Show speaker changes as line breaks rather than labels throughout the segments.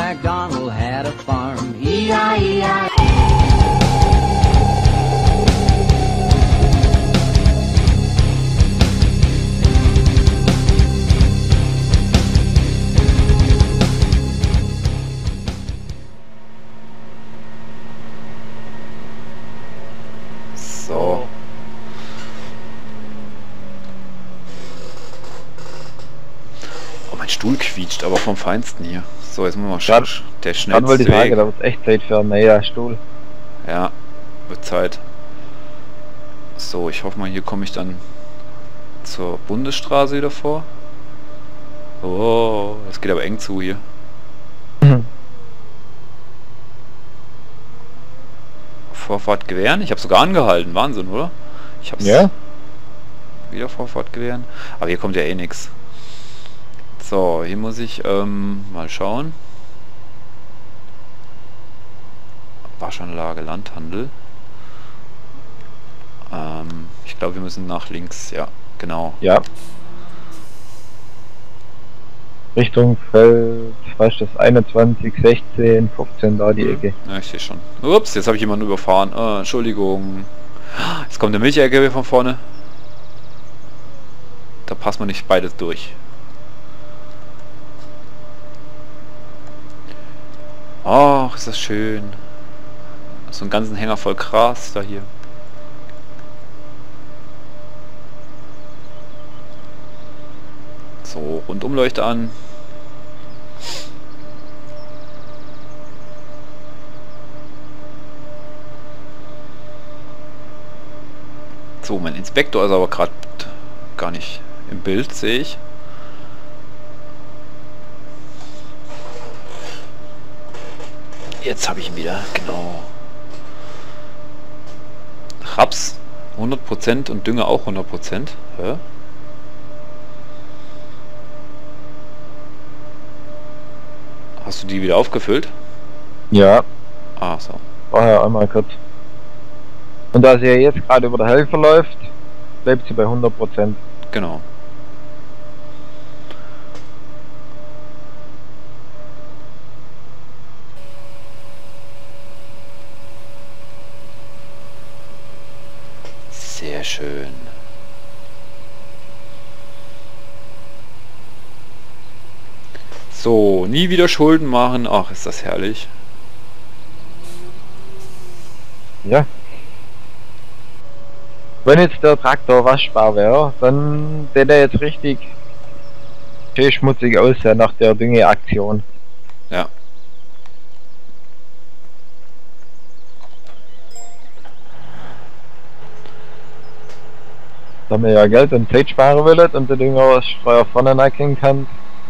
MacDonald had a farm. E-I-E-I.
So. Oh, mein Stuhl quietscht, aber vom Feinsten hier. So, jetzt müssen wir mal schauen. Der
Dann
schnellste
wollte ich sagen,
Weg.
da wird echt Zeit für einen neuen Stuhl.
Ja, wird Zeit. So, ich hoffe mal, hier komme ich dann zur Bundesstraße wieder vor. Oh, das geht aber eng zu hier. Vorfahrt gewähren? Ich habe sogar angehalten. Wahnsinn, oder? Ich hab's
Ja?
wieder Vorfahrt gewähren. Aber hier kommt ja eh nichts. So, hier muss ich mal schauen. Waschanlage, Landhandel. Ich glaube, wir müssen nach links. Ja, genau.
Ja. Richtung Feld, was ist das, 21, 16, 15, da die Ecke.
Ja, ich sehe schon. Ups, jetzt habe ich jemanden überfahren. Entschuldigung. Jetzt kommt der Milch-LKW von vorne. Da passt man nicht beides durch. Ach, ist das schön. So einen ganzen Hänger voll Gras da hier. So, Rundumleuchte an. So, mein Inspektor ist aber gerade gar nicht im Bild, sehe ich. Jetzt habe ich ihn wieder, genau. Raps 100% und Dünger auch 100%. Hä? Hast du die wieder aufgefüllt?
Ja,
Ah, so.
vorher einmal kurz. Und da sie ja jetzt gerade über der Hälfte läuft, bleibt sie bei 100%.
Genau. Sehr schön. So, nie wieder Schulden machen. Ach, ist das herrlich.
Ja. Wenn jetzt der Traktor waschbar wäre, dann sähe der jetzt richtig schön schmutzig aus, ja, nach der Düngeaktion.
Ja.
Da man ja Geld und Zeit sparen will und der Düngerstreuer vorne nachgehen kann.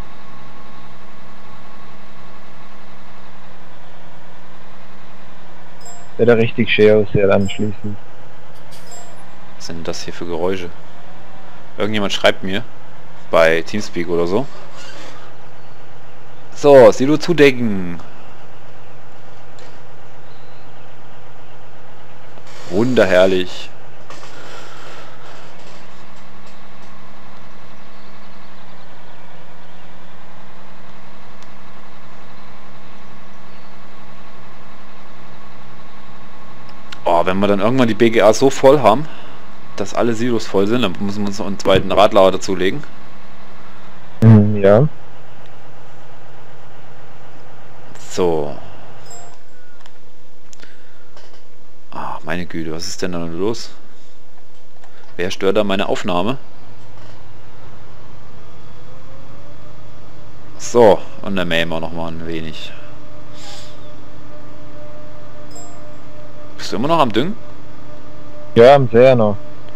Sähe der richtig schön aus, ja, anschließend.
Was sind das hier für Geräusche? Irgendjemand schreibt mir bei Teamspeak oder so. So, Silo zudecken. Wunderherrlich. Oh, wenn wir dann irgendwann die BGA so voll haben, dass alle Silos voll sind, dann müssen wir uns noch einen zweiten Radlader dazulegen.
Ja.
So. Ah, meine Güte, was ist denn da los? Wer stört da meine Aufnahme? So, und dann mähen wir noch mal ein wenig. Bist du immer noch am Düngen?
Ja, am See noch.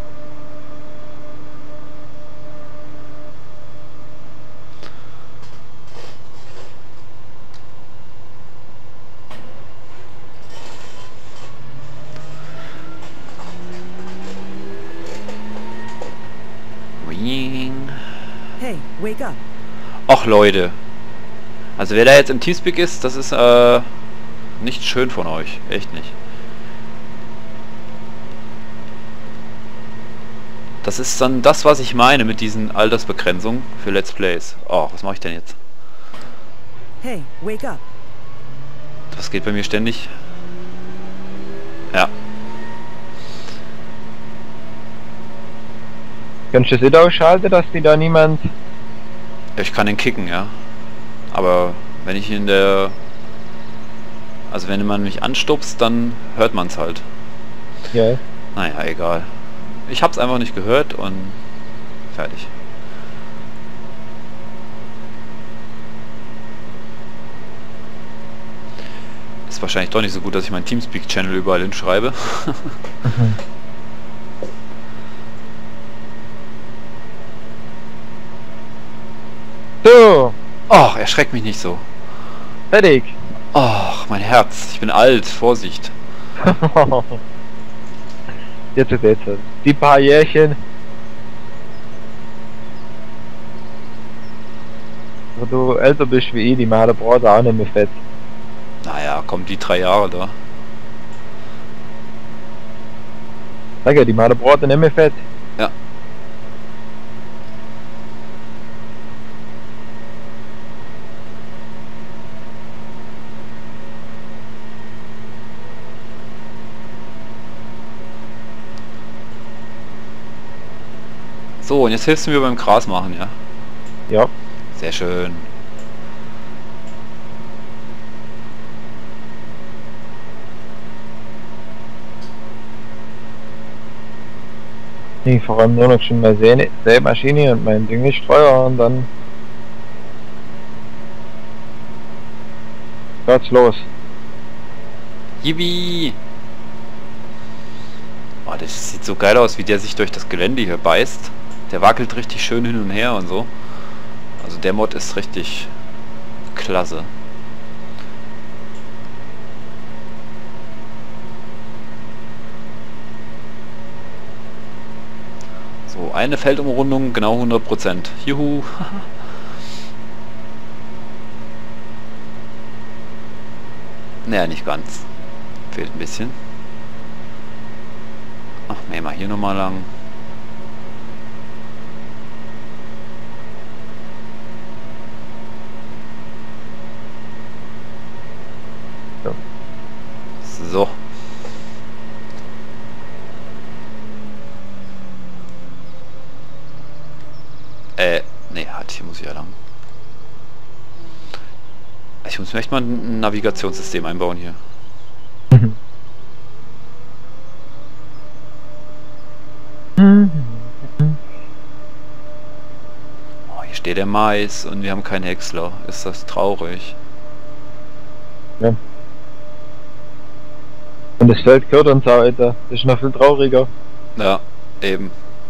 Hey, wake up.
Ach Leute. Also wer da jetzt im Teamspeak ist, das ist nicht schön von euch. Echt nicht. Das ist dann das, was ich meine mit diesen Altersbegrenzungen für Let's Plays. Oh, was mache ich denn jetzt?
Hey, wake up.
Das geht bei mir ständig. Ja.
Kannst du das nicht ausschalten, dass die da niemand...
Ich kann den kicken, ja. Aber wenn ich in der... Also wenn man mich anstupst, dann hört man es halt.
Ja.
Naja, egal. Ich hab's einfach nicht gehört und fertig. Ist wahrscheinlich doch nicht so gut, dass ich meinen Teamspeak-Channel überall hinschreibe.
So,
Och, erschreck mich nicht so.
fertig.
Och, mein Herz. Ich bin alt. Vorsicht.
Jetzt. Die paar Jährchen. Wo du älter bist wie ich, die machen der Brot auch nicht mehr fett.
Naja, kommen die 3 Jahre da.
Sag ja, die machen der Brot nicht mehr fett.
Ja. So, und jetzt hilfst du mir beim Gras machen, ja?
Ja.
Sehr schön.
Ich vor allem nur noch schon mal Sämaschine und mein Düngestreuer und dann geht's los.
Yippie! Oh, das sieht so geil aus, wie der sich durch das Gelände hier beißt. Der wackelt richtig schön hin und her und so. Also der Mod ist richtig klasse. So, eine Feldumrundung, genau 100%. Juhu! Naja, nicht ganz. Fehlt ein bisschen. Ach, mähen wir hier nochmal lang. So. Nee, halt, hier muss ich ja lang. Ich muss mir echt mal ein Navigationssystem einbauen hier. Oh, hier steht der Mais und wir haben keinen Häcksler. Ist das traurig?
Ja. Und das Feld gehört uns auch, Alter. Das ist noch viel trauriger.
Ja, eben.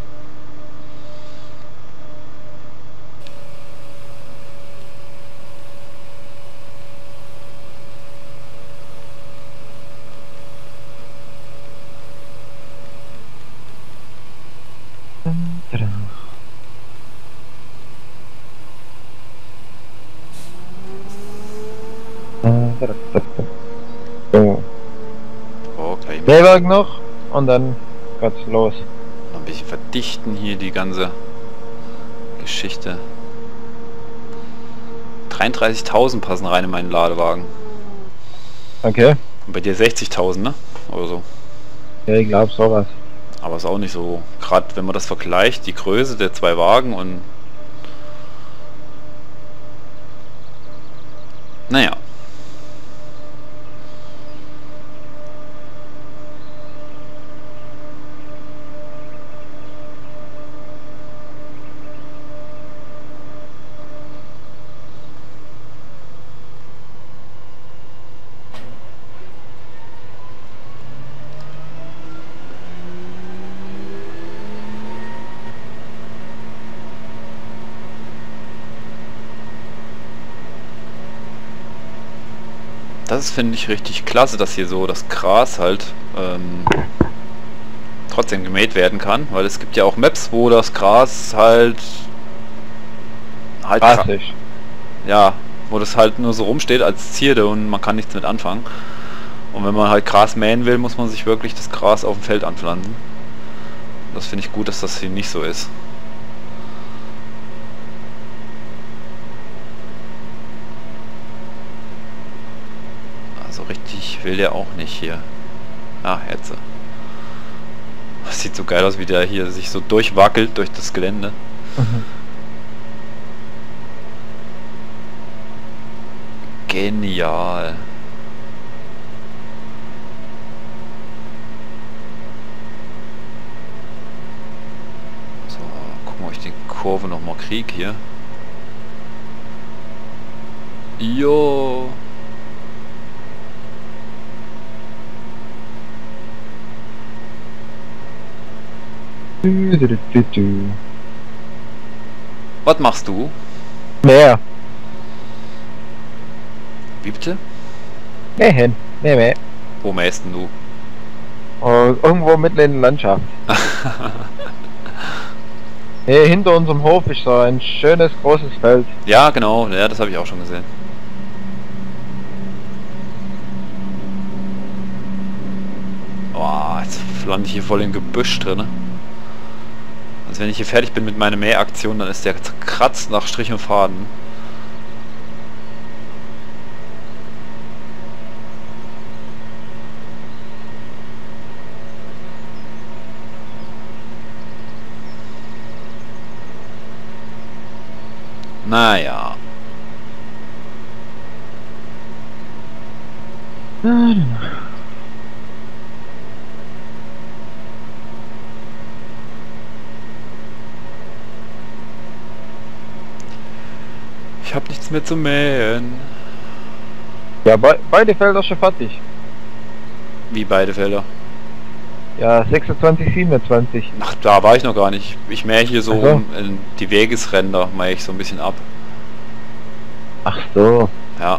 So.
Oh, gleich mal
Mähwerk noch und dann geht's los.
noch ein bisschen verdichten hier die ganze Geschichte. 33.000 passen rein in meinen Ladewagen.
Okay.
Und bei dir 60.000, ne? Oder so.
Ja, ich glaube sowas.
Aber ist auch nicht so. Gerade wenn man das vergleicht, die Größe der 2 Wagen und... Naja. Das finde ich richtig klasse, dass hier so das Gras halt trotzdem gemäht werden kann, weil es gibt ja auch Maps, wo das Gras halt
Drastisch.
ja, wo das halt nur so rumsteht als Zierde und man kann nichts mit anfangen. Und wenn man halt Gras mähen will, muss man sich wirklich das Gras auf dem Feld anpflanzen. Das finde ich gut, dass das hier nicht so ist. So richtig will der auch nicht hier. Ah, jetzt. Das sieht so geil aus, wie der hier sich so durchwackelt durch das Gelände. Genial. So, gucken, ob ich die Kurve noch mal kriege hier. Jo. Was machst du?
Mehr.
Wie bitte?
Mähen. Nee.
Wo mähst denn du?
Irgendwo mitten in der Landschaft. Nee, hinter unserem Hof ist so ein schönes großes Feld.
Ja, genau. Ja, das habe ich auch schon gesehen. Boah, jetzt lande ich hier voll im Gebüsch drin. Also wenn ich hier fertig bin mit meiner Mähaktion, dann ist der kratzt nach Strich und Faden. Naja. Ich habe nichts mehr zu mähen.
Ja, beide Felder schon fertig.
Wie beide Felder?
Ja, 26, 27.
Ach, da war ich noch gar nicht. Ich mähe hier so
Ach so.
die Wegesränder, mähe ich so ein bisschen ab.
Ach so.
Ja.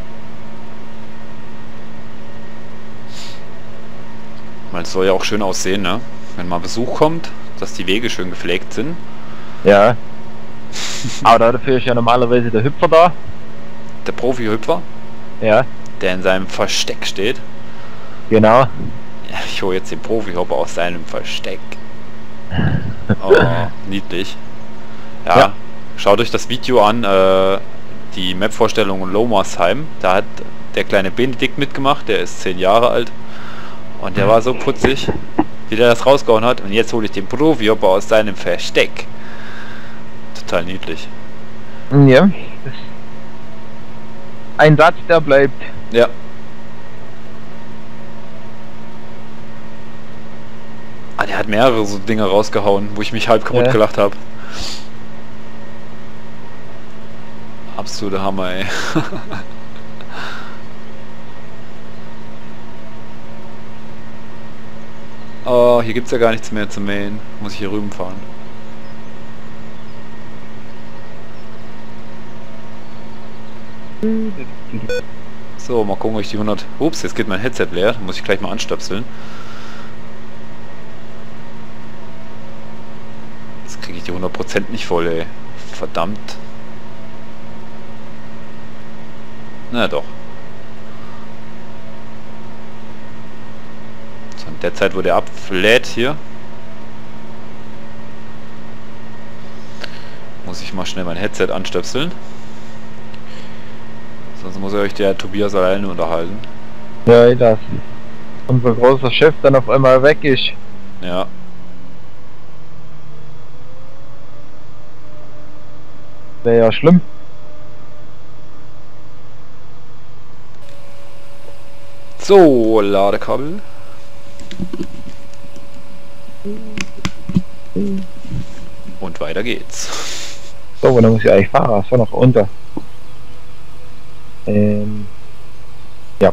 Weil es soll ja auch schön aussehen, ne? Wenn mal Besuch kommt, dass die Wege schön gepflegt sind.
Ja. Aber dafür ist ja normalerweise der Hüpfer da.
Der Profi-Hüpfer,
Ja,
der in seinem Versteck steht.
genau.
Ja, ich hole jetzt den Profi-Hopper aus seinem Versteck. Oh, niedlich. Ja,
Ja.
Schaut euch das Video an, die Map-Vorstellung in Lomersheim. Da hat der kleine Benedikt mitgemacht, der ist 10 Jahre alt. Und der war so putzig, wie der das rausgehauen hat. Und jetzt hole ich den Profi-Hopper aus seinem Versteck. Total niedlich.
Ja. Ein Satz, der bleibt.
Ja. Ah, der hat mehrere so Dinge rausgehauen, wo ich mich halb kaputt
Ja.
gelacht habe. Absoluter Hammer, ey. Oh, hier gibt's ja gar nichts mehr zu mähen. Muss ich hier rüben fahren. So, mal gucken, ob ich die 100... Ups, jetzt geht mein Headset leer. Da muss ich gleich mal anstöpseln. Jetzt kriege ich die 100% nicht voll, ey. Verdammt. Na doch. So, in der Zeit, wo der ablädt hier, muss ich mal schnell mein Headset anstöpseln. Sonst muss euch der Tobias alleine unterhalten.
Ja, dass unser großer Chef dann auf einmal weg ist.
Ja.
Wäre ja schlimm.
So, Ladekabel. Und weiter geht's.
So, und dann muss ich eigentlich fahren. So noch unter. Ja.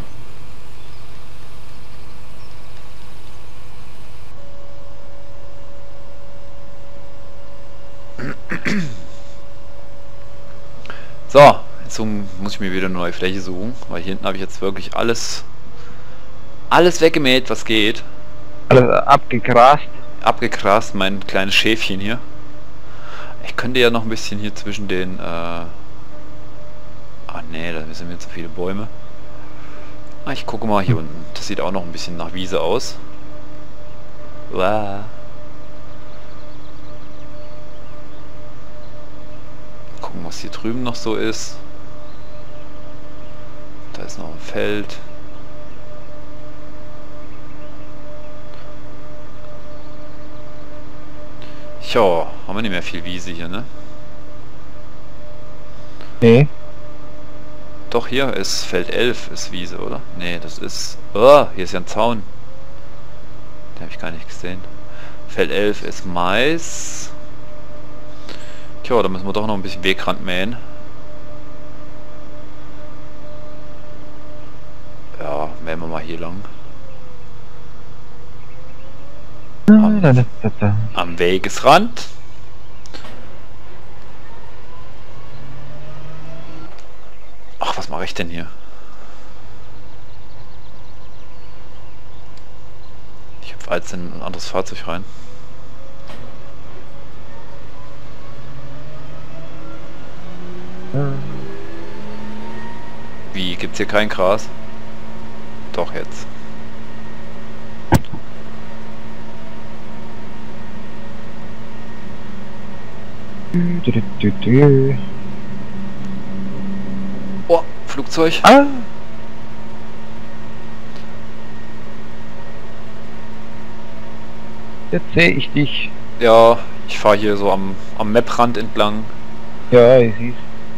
So, jetzt muss ich mir wieder eine neue Fläche suchen, weil hier hinten habe ich jetzt wirklich alles weggemäht, was geht.
Alles abgegrast.
Abgegrast, mein kleines Schäfchen hier. Ich könnte ja noch ein bisschen hier zwischen den... Ah nee, da sind mir zu viele Bäume. Ah, ich gucke mal hier unten. Das sieht auch noch ein bisschen nach Wiese aus. Uah. Gucken, was hier drüben noch so ist. Da ist noch ein Feld. Tja, haben wir nicht mehr viel Wiese hier, ne?
Nee.
Doch, hier ist Feld 11 ist Wiese, oder? Nee, das ist... Oh, hier ist ja ein Zaun. Den habe ich gar nicht gesehen. Feld 11 ist Mais. Tja, da müssen wir doch noch ein bisschen Wegrand mähen. Ja, mähen wir mal hier lang. Am Wegesrand. Ach, was mache ich denn hier? Ich hüpfe jetzt in ein anderes Fahrzeug rein. Wie, gibt's hier kein Gras? Doch jetzt. Oh, Flugzeug.
Ah. Jetzt sehe ich dich.
Ja, ich fahre hier so am Maprand entlang
Ja, ich sieh's.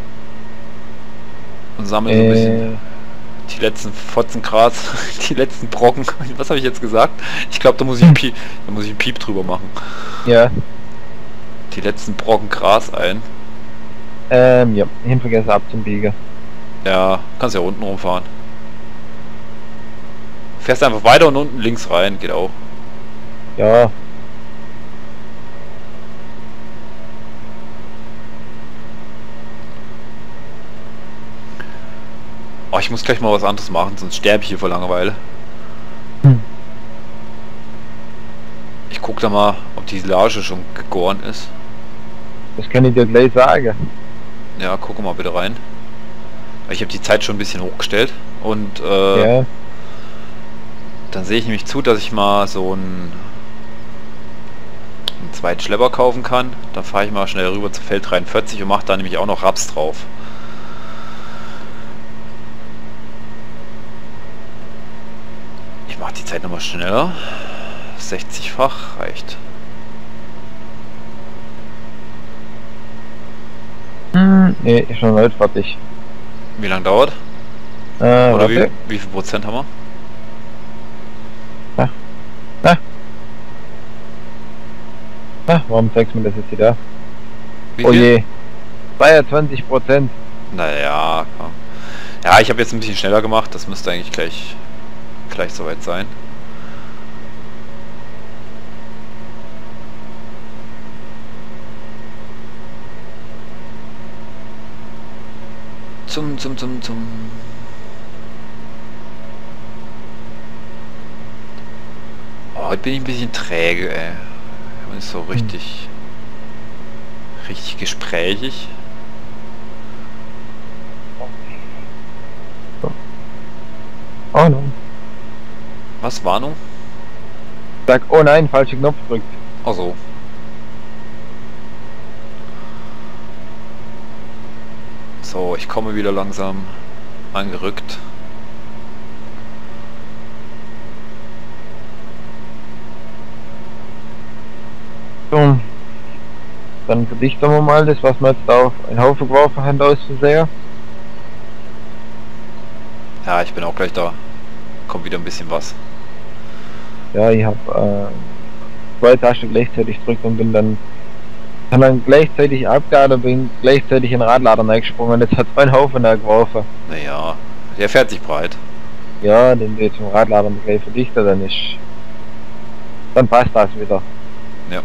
und sammle so ein bisschen die letzten Fotzen Gras, die letzten Brocken. Was habe ich jetzt gesagt? Ich glaube, da muss ich einen Piep drüber machen.
Ja.
Die letzten Brocken Gras ein.
Ja, hinvergessen abzubiegen.
Ja, kannst ja unten rumfahren. Fährst einfach weiter und unten links rein, geht auch.
Ja.
Oh, ich muss gleich mal was anderes machen, sonst sterbe ich hier vor Langeweile. Ich guck da mal, ob die Silage schon gegoren ist.
Das kann ich dir gleich sagen.
Ja, guck mal bitte rein. Ich habe die Zeit schon ein bisschen hochgestellt und
Ja.
dann sehe ich nämlich zu, dass ich mal so einen zweiten Schlepper kaufen kann. Dann fahre ich mal schnell rüber zu Feld 43 und mache da nämlich auch noch Raps drauf. Ich mache die Zeit nochmal schneller. 60-fach reicht.
Nee, ist schon heute fertig.
Wie lange dauert? Oder
Warte.
wie viel Prozent haben wir?
Warum zeigst du mir das jetzt wieder?
Wie
Oh
viel?
je. 22%.
Naja, komm. Ja, ich habe jetzt ein bisschen schneller gemacht. Das müsste eigentlich gleich soweit sein. Zum. Oh, heute bin ich ein bisschen träge, ey. Man ist so richtig gesprächig.
Oh nein.
Was, Warnung?
Sag, oh nein, falscher Knopf drückt.
Ach so. So, ich komme wieder langsam angerückt.
So. Dann verdichten wir mal das, was wir jetzt da auf einen Haufen geworfen haben aus Versehen.
Ja, ich bin auch gleich da. Kommt wieder ein bisschen was.
Ja, ich habe 2 Tasten gleichzeitig gedrückt und bin dann gleichzeitig abgeladen und bin gleichzeitig in den Radlader reingesprungen und jetzt hat ein Haufen da geworfen.
Naja, der fährt sich breit.
Ja, den wir zum Radlader gleich verdichtet, dann passt das wieder.
Ja.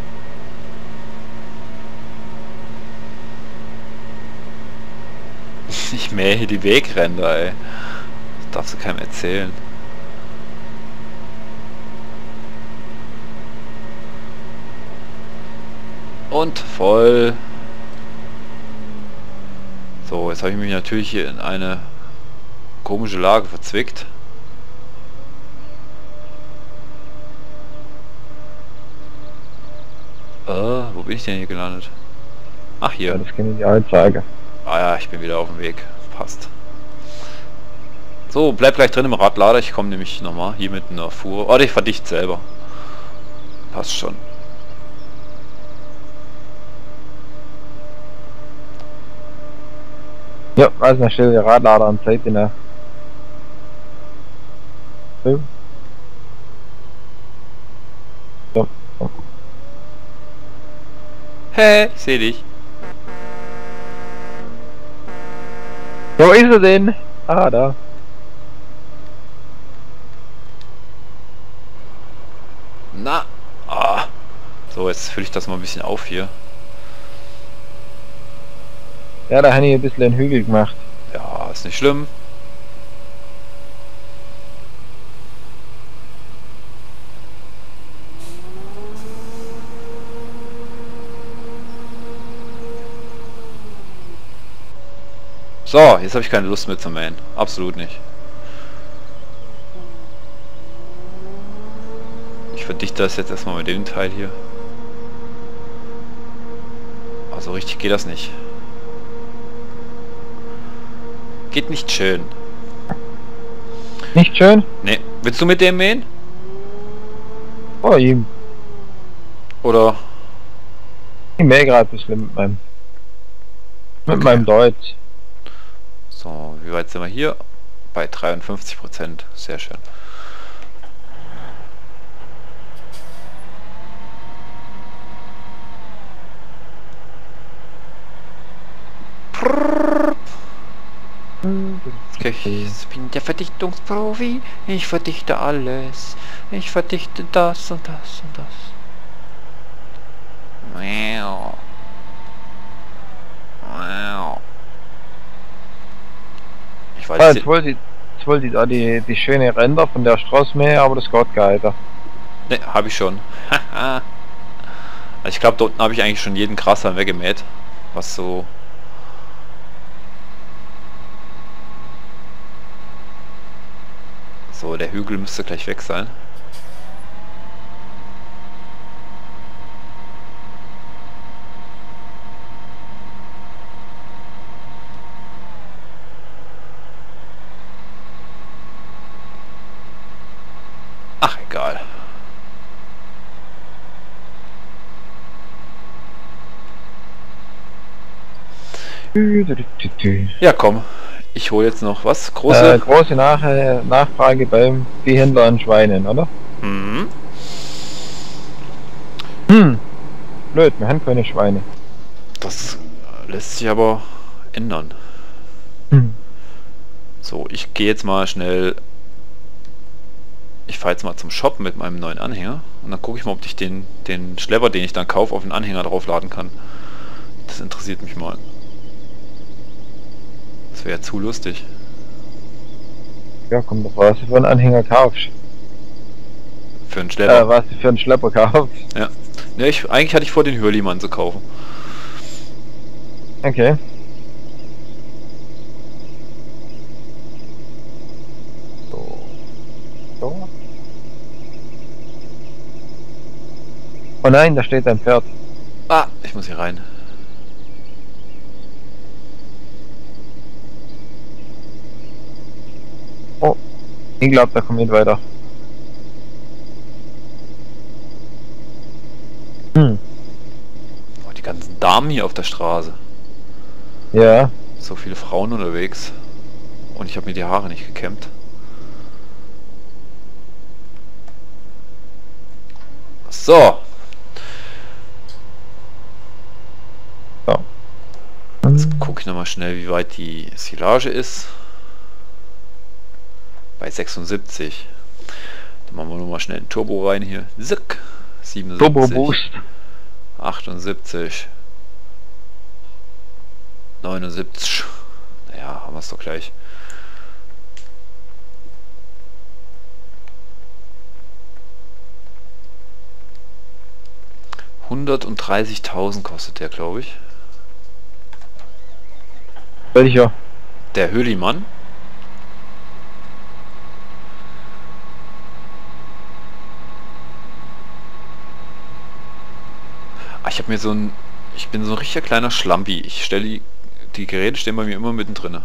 Ich mähe hier die Wegränder, ey. Das darfst du keinem erzählen. Und voll. So, jetzt habe ich mich natürlich hier in eine komische Lage verzwickt. Wo bin ich denn hier gelandet? Ach, hier.
Ja, das kann ich dir halt sagen.
Ah ja, ich bin wieder auf dem Weg. Passt. So, bleib gleich drin im Radlader. Ich komme nämlich nochmal hier mit einer Fuhre. Oh, ich verdichte selber. Passt schon.
Ja, also dann stell der Radlader an die Seite nach. So. So. So.
Hä? Ich seh dich.
Wo ist er denn? Ah, da.
Na. Ah. So, jetzt fülle ich das mal ein bisschen auf hier.
Ja, da habe ich ein bisschen einen Hügel gemacht.
Ja, ist nicht schlimm. So, jetzt habe ich keine Lust mehr zu mähen. Absolut nicht. Ich verdichte das jetzt erstmal mit dem Teil hier. Also richtig geht das nicht. Geht nicht schön.
Nicht schön?
Ne, willst du mit dem mähen?
Oh, ich
Oder?
mähe gerade ein bisschen mit meinem Deutsch.
So, wie weit sind wir hier? Bei 53%. Sehr schön. Okay, ich bin der Verdichtungsprofi. Ich verdichte alles. Ich verdichte das und das und das. Wow. Wow. Ich weiß
Ah,
nicht.
jetzt wollte ich da die schöne Ränder von der Straße mähen, aber das geht gar nicht.
Ne, habe ich schon. Also ich glaube, da unten habe ich eigentlich schon jeden Grashalm weggemäht. Was so... So, der Hügel müsste gleich weg sein. Ach, egal. Ja, komm. Ich hole jetzt noch was. Große...
Große Nachfrage beim Viehhändler an Schweinen, oder?
Mhm.
Blöd, wir haben keine Schweine.
Das lässt sich aber ändern. So, ich gehe jetzt mal schnell... Ich fahre jetzt mal zum Shop mit meinem neuen Anhänger und dann gucke ich mal, ob ich den Schlepper, den ich dann kaufe, auf den Anhänger draufladen kann. Das interessiert mich mal. Das wäre ja zu lustig.
Ja, komm doch, was du für einen Anhänger kaufst.
Für einen Schlepper.
Was du für einen Schlepper kaufst.
Ja. Ja, eigentlich hatte ich vor, den Hürlimann zu kaufen.
Okay. So. So. Oh nein, da steht ein Pferd.
Ah, ich muss hier rein.
Oh, ich glaube, da kommt nicht weiter.
Oh, die ganzen Damen hier auf der Straße.
Ja.
So viele Frauen unterwegs. Und ich habe mir die Haare nicht gekämmt. So.
So.
Jetzt gucke ich nochmal schnell, wie weit die Silage ist. Bei 76. Dann machen wir nochmal schnell ein Turbo rein hier. Zick. 77.
Turbo Boost.
78. 79. Naja, haben wir es doch gleich. $130.000 kostet der, glaube ich.
Welcher?
Der Hürlimann. Ich habe mir so ein... Ich bin so ein richtiger kleiner Schlampi. Ich stelle die Geräte stehen bei mir immer mittendrin.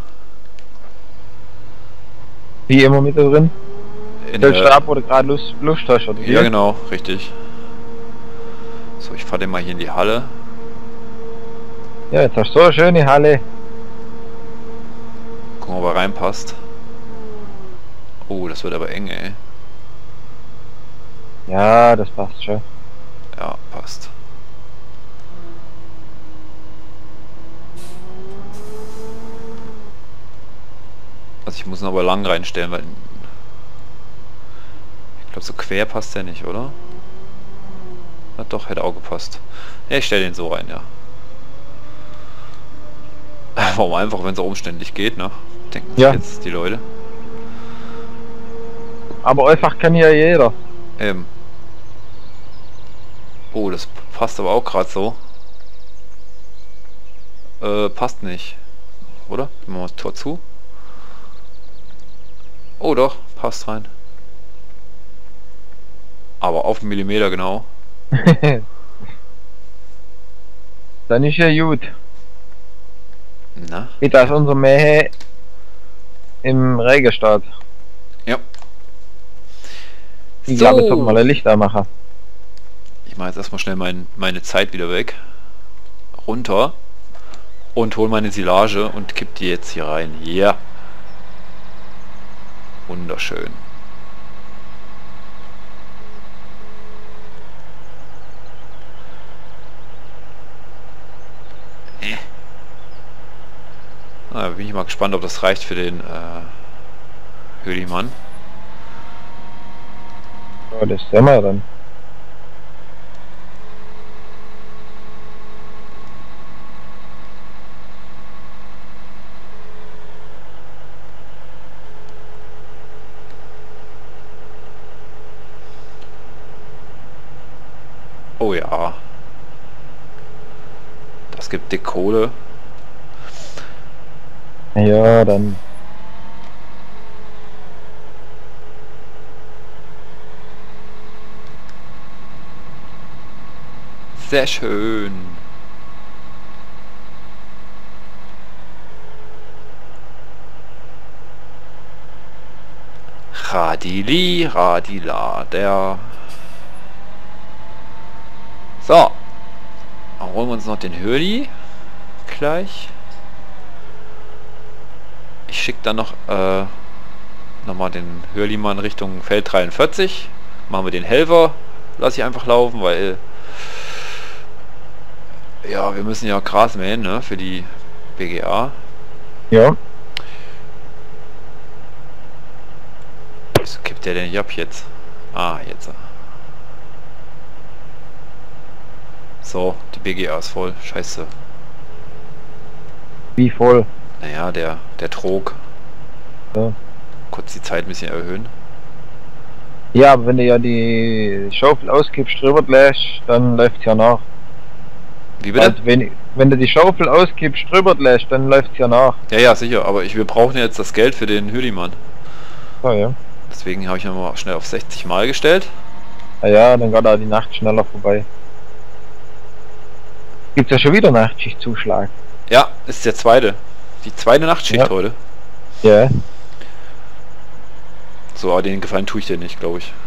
Wie immer mit da drin?
In
Stellst du ab, wo du gerade Lust hast, oder wie?
Ja, genau, richtig. So, ich fahre den mal hier in die Halle.
Ja, jetzt hast du so eine schöne Halle.
reinpasst. Oh, das wird aber eng, ey.
Ja, das passt schon.
Ja, passt. Also ich muss ihn aber lang reinstellen, weil... Ich glaube, so quer passt der nicht, oder? Na doch, hätte auch gepasst. Ja, ich stelle den so rein, ja. Warum einfach, wenn es umständlich geht, ne? Denken sich
Ja.
jetzt die Leute.
Aber einfach kann ja jeder.
Oh, das passt aber auch gerade so. Passt nicht. Oder? Machen wir das Tor zu. Oh doch, passt rein. Aber auf einen Millimeter genau.
Dann ist ja gut.
Na?
Geht das unser Mähe im Regen steht.
Ja.
Ich glaube, jetzt sollten wir mal ein Licht anmachen.
Ich mache jetzt erstmal schnell meine Zeit wieder weg. Runter. Und hol meine Silage und kipp die jetzt hier rein. Ja. Wunderschön. Na, bin ich mal gespannt, ob das reicht für den Höhlimann.
Ja, das sehen wir dann.
Oh ja. Das gibt dick Kohle.
Ja, dann.
Sehr schön. Radili, Radila, der... So. Dann holen wir uns noch den Hürli. Gleich. Ich schicke dann noch nochmal den Hürlimann Richtung Feld 43. Machen wir den Helfer. Lasse ich einfach laufen, weil... Ja, wir müssen ja Gras mähen, ne? Für die BGA.
Ja.
Wieso kippt der denn nicht ab jetzt? Ah, jetzt. So, die BGA ist voll. Scheiße.
Wie voll.
Naja, der Trog.
Ja.
Kurz die Zeit ein bisschen erhöhen.
Ja, aber wenn du ja die Schaufel auskippst, drüber lässt, dann läuft's ja nach.
Wie bitte?
Also wenn du die Schaufel auskippst, drüber lässt, dann läuft's ja nach.
Ja, ja, sicher. Aber wir brauchen jetzt das Geld für den Hürlimann.
So, ja.
Deswegen habe ich nochmal schnell auf 60 Mal gestellt.
Ah ja, dann geht auch die Nacht schneller vorbei. Gibt's ja schon wieder Nachtschichtzuschlag.
Ja, ist der zweite. Die zweite Nachtschicht
Ja.
heute.
Ja.
So, aber den Gefallen tue ich dir nicht, glaube ich.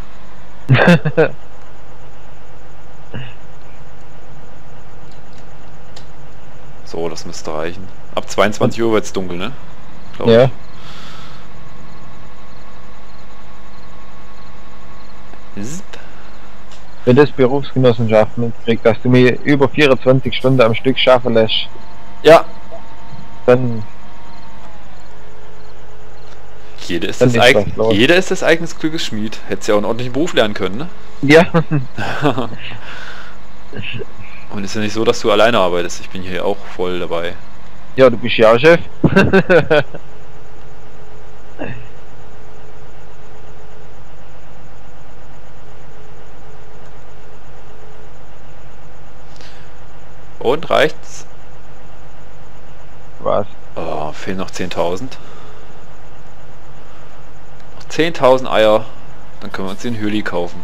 So, das müsste reichen. Ab 22 Uhr wird es dunkel, ne? Glaub
Ja.
ich. Zip.
Wenn das Berufsgenossenschaft mitkriegt, dass du mir über 24 Stunden am Stück schaffen lässt,
Ja,
dann
jeder ist,
Dann ist was los.
jeder ist des eigenes Glückes Schmied. Hättest ja auch einen ordentlichen Beruf lernen können, ne?
ja.
Und ist ja nicht so, dass du alleine arbeitest. Ich bin hier auch voll dabei.
Ja, du bist ja auch Chef.
Und reicht's?
Was?
Oh, fehlen noch 10.000. Noch 10.000 Eier. Dann können wir uns den Hüli kaufen.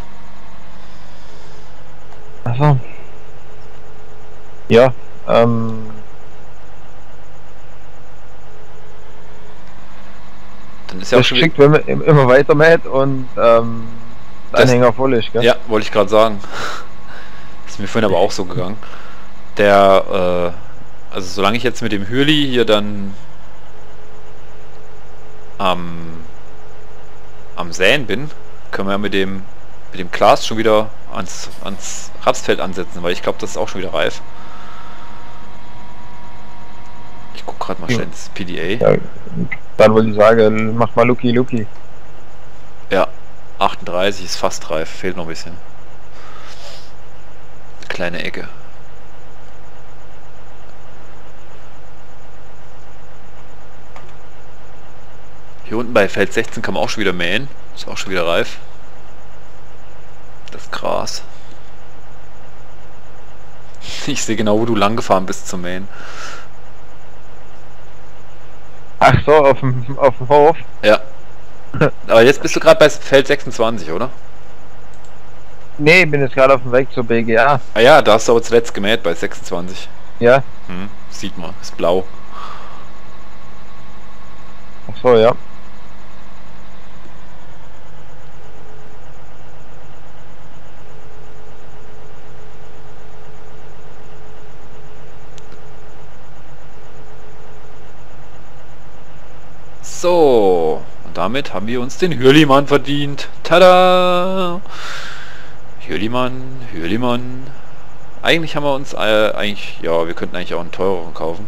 Achso. Ja,
Dann ist ja auch
das
schon
geschickt, wenn man immer weiter mäht und der
Das-
Anhänger voll ist, gell?
Ja, wollte ich gerade sagen. Ist mir vorhin aber auch so gegangen. Der, also solange ich jetzt mit dem Hürli hier dann am Säen bin, können wir mit dem Glas schon wieder ans Rapsfeld ansetzen, weil ich glaube, das ist auch schon wieder reif. Ich guck gerade mal schnell ins PDA.
Ja, dann wollte ich sagen, mach mal Lucky.
Ja, 38 ist fast reif, fehlt noch ein bisschen. Kleine Ecke. Hier unten bei Feld 16 kann man auch schon wieder mähen. Ist auch schon wieder reif. Das Gras. Ich sehe genau, wo du lang gefahren bist zum Mähen.
Ach so, auf dem Hof?
Ja. Aber jetzt bist du gerade bei Feld 26, oder?
Nee, ich bin jetzt gerade auf dem Weg zur BGA.
Ah ja, da hast du aber zuletzt gemäht bei 26.
Ja?
Sieht man, ist blau.
Ach so, ja.
So, und damit haben wir uns den Hürlimann verdient. Tada! Hürlimann. Eigentlich haben wir uns, wir könnten eigentlich auch einen teureren kaufen.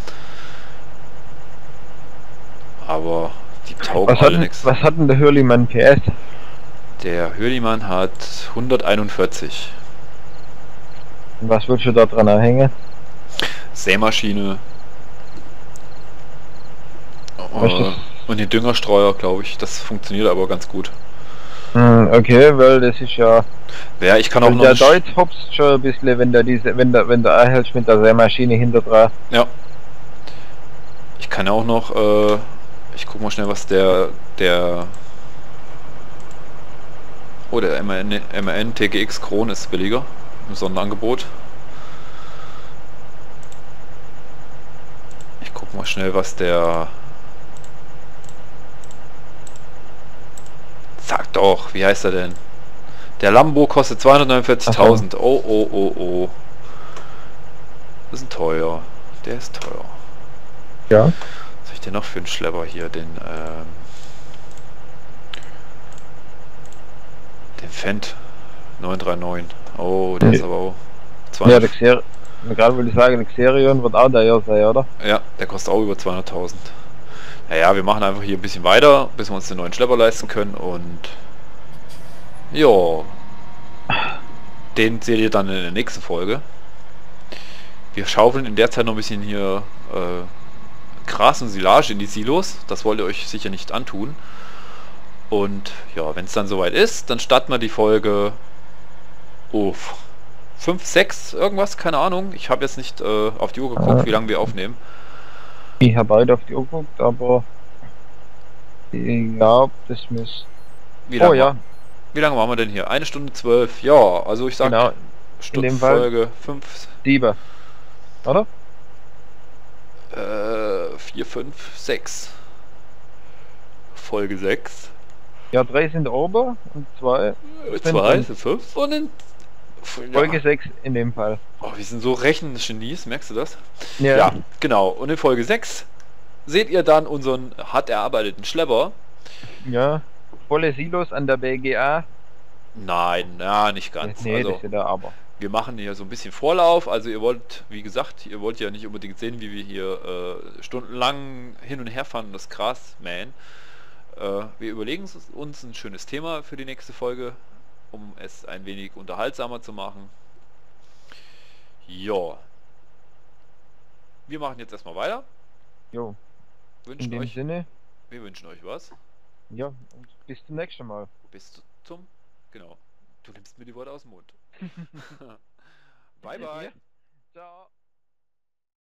Aber die taugen alle nichts.
Was hat denn der Hürlimann PS?
Der Hürlimann hat 141.
Und was würdest du da dran erhängen?
Sämaschine.
Was ist das?
Und den Düngerstreuer, glaube ich. Das funktioniert aber ganz gut.
Okay, weil das ist ja...
Ja, ich kann auch noch...
Der Deutsch hopst schon ein bisschen, wenn du erhältst mit der Sämaschine hinter dran.
Ja. Ich kann auch noch... ich guck mal schnell, was der MAN TGX Kron ist billiger. Im Sonderangebot. Ich guck mal schnell, was der... Sag doch, wie heißt er denn? Der Lambo kostet 249.000. Oh. Das ist teuer. Der ist teuer.
Ja.
Was habe ich denn noch für einen Schlepper hier? Den Fendt 939. Oh, der ist aber auch 200.
Ja, gerade würde ich sagen, der Xerion wird auch da sein, oder?
Ja, der kostet auch über 200.000. Naja, wir machen einfach hier ein bisschen weiter, bis wir uns den neuen Schlepper leisten können und ja, den seht ihr dann in der nächsten Folge. Wir schaufeln in der Zeit noch ein bisschen hier Gras und Silage in die Silos, das wollt ihr euch sicher nicht antun. Und ja, wenn es dann soweit ist, dann starten wir die Folge 5, 6, irgendwas, keine Ahnung. Ich habe jetzt nicht auf die Uhr geguckt, wie lange wir aufnehmen.
Ich habe beide auf die Uhr geguckt, aber ich glaube, das müsste...
Wie lange waren wir denn hier? 1 Stunde 12. Ja, also ich sag
Genau.
Folge 5,
7. Oder?
4, 5, 6. Folge 6.
Ja, 3 sind oben und 2
sind 5 und in
Folge 6 in dem Fall.
Oh, wir sind so Rechengenies, merkst du das?
Ja.
Ja, genau. Und in Folge 6 seht ihr dann unseren hart erarbeiteten Schlepper.
Ja. Volle Silos an der BGA.
Nein, ja, nicht ganz.
Nee,
also,
das ist ja aber.
wir machen hier so ein bisschen Vorlauf. Also ihr wollt, wie gesagt, ihr wollt ja nicht unbedingt sehen, wie wir hier stundenlang hin und her fahren und das Gras mähen. Wir überlegen uns ein schönes Thema für die nächste Folge, um es ein wenig unterhaltsamer zu machen. Ja. Wir machen jetzt erstmal weiter.
Jo.
Wünschen
In dem
euch,
Sinne,
wir wünschen euch was.
ja, und bis zum nächsten Mal.
Bis zum... Genau. Du nimmst mir die Worte aus dem Mund. Bye, bye.
Ciao.